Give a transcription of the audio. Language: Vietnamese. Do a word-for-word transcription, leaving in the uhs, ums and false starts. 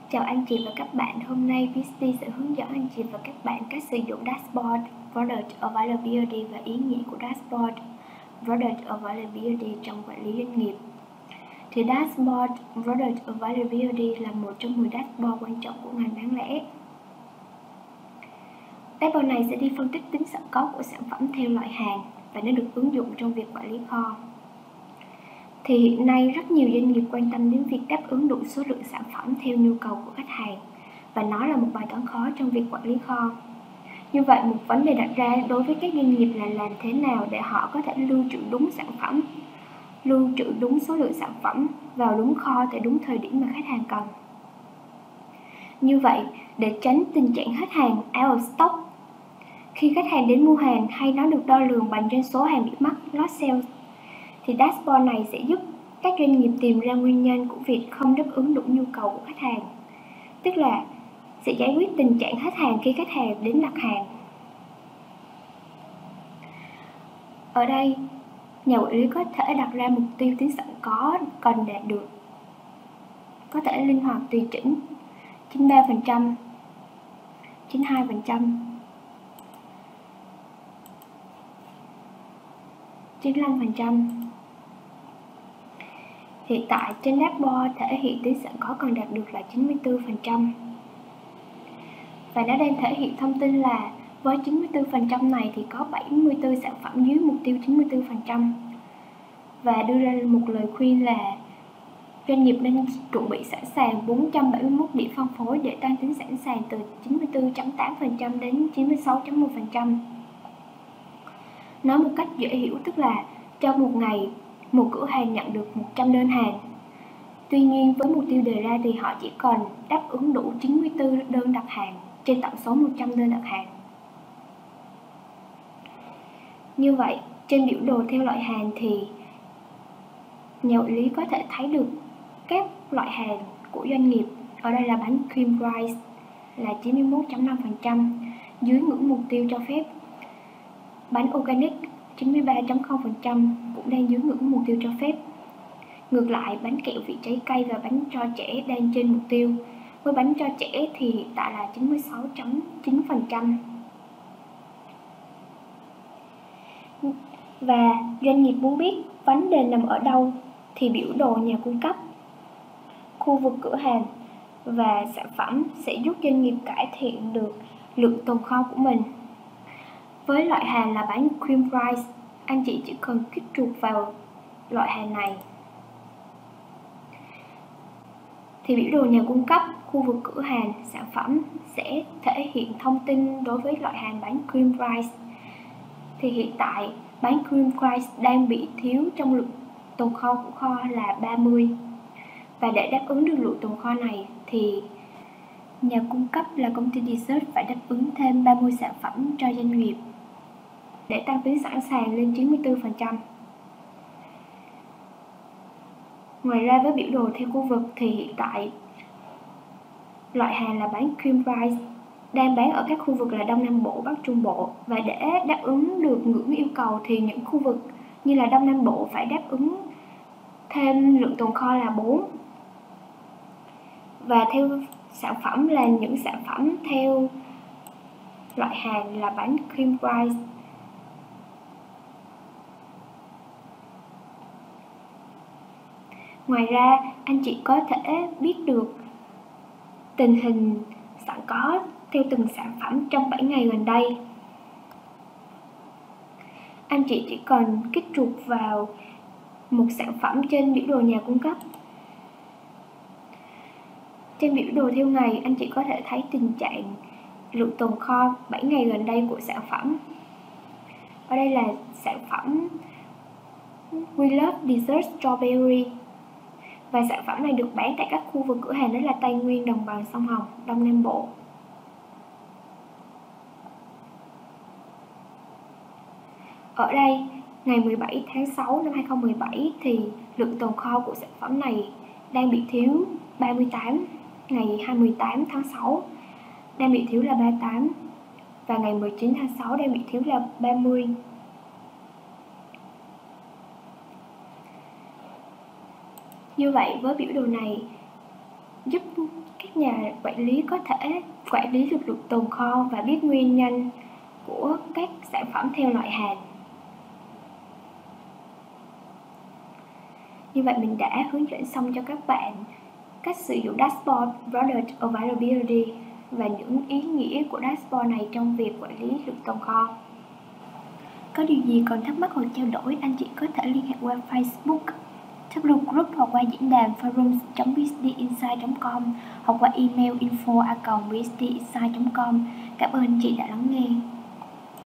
Chào anh chị và các bạn, hôm nay vê ét tê sẽ hướng dẫn anh chị và các bạn cách sử dụng Dashboard Product Availability và ý nghĩa của Dashboard Product Availability trong quản lý doanh nghiệp. Thì Dashboard Product Availability là một trong mười dashboard quan trọng của ngành bán lẻ. Dashboard này sẽ đi phân tích tính sẵn có của sản phẩm theo loại hàng và nó được ứng dụng trong việc quản lý kho. Thì hiện nay rất nhiều doanh nghiệp quan tâm đến việc đáp ứng đủ số lượng sản phẩm theo nhu cầu của khách hàng, và nó là một bài toán khó trong việc quản lý kho. Như vậy, một vấn đề đặt ra đối với các doanh nghiệp là làm thế nào để họ có thể lưu trữ đúng sản phẩm, lưu trữ đúng số lượng sản phẩm vào đúng kho tại đúng thời điểm mà khách hàng cần. Như vậy, để tránh tình trạng hết hàng out of stock khi khách hàng đến mua hàng, hay nó được đo lường bằng doanh số hàng bị mất lost sales, thì dashboard này sẽ giúp các doanh nghiệp tìm ra nguyên nhân của việc không đáp ứng đủ nhu cầu của khách hàng, tức là sẽ giải quyết tình trạng hết hàng khi khách hàng đến đặt hàng. Ở đây, nhà quản lý có thể đặt ra mục tiêu tính sẵn có cần đạt được, có thể linh hoạt tùy chỉnh chín mươi ba phần trăm, chín mươi hai phần trăm, chín mươi lăm phần trăm. Hiện tại trên dashboard thể hiện tính sẵn có cần đạt được là chín mươi tư phần trăm. Và nó đang thể hiện thông tin là với chín mươi tư phần trăm này thì có bảy mươi tư sản phẩm dưới mục tiêu chín mươi tư phần trăm. Và đưa ra một lời khuyên là doanh nghiệp nên chuẩn bị sẵn sàng bốn trăm bảy mươi mốt điểm phân phối để tăng tính sẵn sàng từ chín mươi tư phẩy tám phần trăm đến chín mươi sáu phẩy một phần trăm. Nói một cách dễ hiểu tức là trong một ngày, một cửa hàng nhận được một trăm đơn hàng. Tuy nhiên với mục tiêu đề ra thì họ chỉ còn đáp ứng đủ chín mươi tư đơn đặt hàng trên tổng số một trăm đơn đặt hàng. Như vậy, trên biểu đồ theo loại hàng thì nhà quản lý có thể thấy được các loại hàng của doanh nghiệp. Ở đây là bánh cream rice là chín mươi mốt phẩy năm phần trăm, dưới ngưỡng mục tiêu cho phép. Bánh organic chín mươi ba phẩy không phần trăm cũng đang dưới ngưỡng mục tiêu cho phép. Ngược lại, bánh kẹo vị trái cây và bánh cho trẻ đang trên mục tiêu. Với bánh cho trẻ thì hiện tại là chín mươi sáu phẩy chín phần trăm. Và doanh nghiệp muốn biết vấn đề nằm ở đâu thì biểu đồ nhà cung cấp, khu vực cửa hàng và sản phẩm sẽ giúp doanh nghiệp cải thiện được lượng tồn kho của mình. Với loại hàng là bánh cream rice, anh chị chỉ cần kích chuột vào loại hàng này thì biểu đồ nhà cung cấp, khu vực cửa hàng, sản phẩm sẽ thể hiện thông tin đối với loại hàng bánh cream rice. Thì hiện tại bánh cream rice đang bị thiếu trong lượng tồn kho của kho là ba mươi. Và để đáp ứng được lượng tồn kho này thì nhà cung cấp là công ty dessert phải đáp ứng thêm ba mươi sản phẩm cho doanh nghiệp để tăng tính sẵn sàng lên chín mươi tư phần trăm. Ngoài ra với biểu đồ theo khu vực thì hiện tại loại hàng là bánh cream rice đang bán ở các khu vực là Đông Nam Bộ, Bắc Trung Bộ, và để đáp ứng được ngưỡng yêu cầu thì những khu vực như là Đông Nam Bộ phải đáp ứng thêm lượng tồn kho là bốn. Và theo sản phẩm là những sản phẩm theo loại hàng là bánh cream rice. Ngoài ra, anh chị có thể biết được tình hình sẵn có theo từng sản phẩm trong bảy ngày gần đây. Anh chị chỉ cần kích chuột vào một sản phẩm trên biểu đồ nhà cung cấp. Trên biểu đồ theo ngày, anh chị có thể thấy tình trạng lượng tồn kho bảy ngày gần đây của sản phẩm. Ở đây là sản phẩm We Love Dessert Strawberry. Và sản phẩm này được bán tại các khu vực cửa hàng đó là Tây Nguyên, Đồng bằng sông Hồng, Đông Nam Bộ. Ở đây, ngày mười bảy tháng sáu năm hai nghìn không trăm mười bảy thì lượng tồn kho của sản phẩm này đang bị thiếu ba mươi tám. Ngày hai mươi tám tháng sáu đang bị thiếu là ba mươi tám. Và ngày mười chín tháng sáu đang bị thiếu là ba mươi. Như vậy với biểu đồ này, giúp các nhà quản lý có thể quản lý được lượng tồn kho và biết nguyên nhân của các sản phẩm theo loại hàng. Như vậy mình đã hướng dẫn xong cho các bạn cách sử dụng dashboard Product Availability và những ý nghĩa của dashboard này trong việc quản lý lượng tồn kho. Có điều gì còn thắc mắc hoặc trao đổi, anh chị có thể liên hệ qua Facebook, W Group hoặc qua diễn đàn forums chấm b s d insight chấm com hoặc qua email info a còng b s d insight chấm com. Cảm ơn anh chị đã lắng nghe.